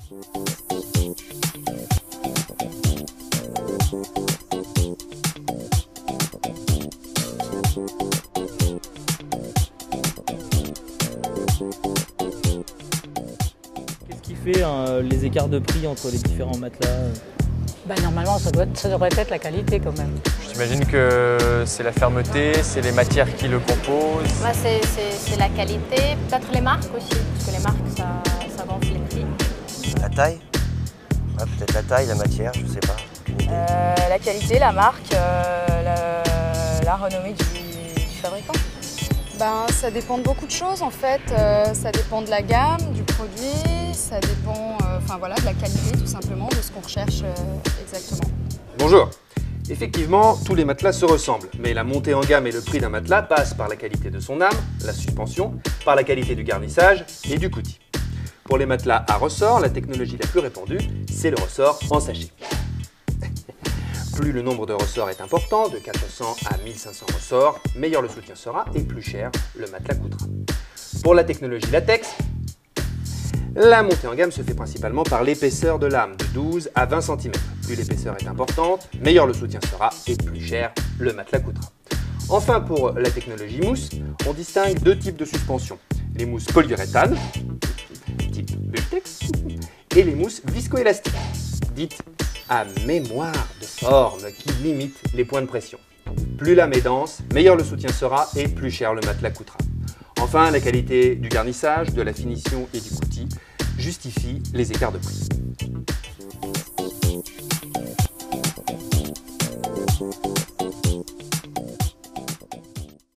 Qu'est-ce qui fait les écarts de prix entre les différents matelas? Normalement, ça devrait être la qualité quand même. J'imagine que c'est la fermeté, c'est les matières qui le composent. C'est la qualité, peut-être les marques aussi, parce que les marques, ça gonfle les prix. La taille? Ouais, peut-être la taille, la matière, je sais pas. La qualité, la marque, la renommée du fabricant. Ça dépend de beaucoup de choses en fait. Ça dépend de la gamme, du produit, ça dépend de la qualité tout simplement, de ce qu'on recherche exactement. Bonjour. Effectivement, tous les matelas se ressemblent, mais la montée en gamme et le prix d'un matelas passent par la qualité de son âme, la suspension, par la qualité du garnissage et du coutil. Pour les matelas à ressort, la technologie la plus répandue, c'est le ressort en sachet. Plus le nombre de ressorts est important, de 400 à 1500 ressorts, meilleur le soutien sera et plus cher le matelas coûtera. Pour la technologie latex, la montée en gamme se fait principalement par l'épaisseur de lame, de 12 à 20 cm. Plus l'épaisseur est importante, meilleur le soutien sera et plus cher le matelas coûtera. Enfin, pour la technologie mousse, on distingue deux types de suspension. Les mousses polyuréthane, type Bultex, et les mousses viscoélastiques, dites à mémoire de forme, qui limitent les points de pression. Plus la est dense, meilleur le soutien sera et plus cher le matelas coûtera. Enfin, la qualité du garnissage, de la finition et du coutil justifie les écarts de prix.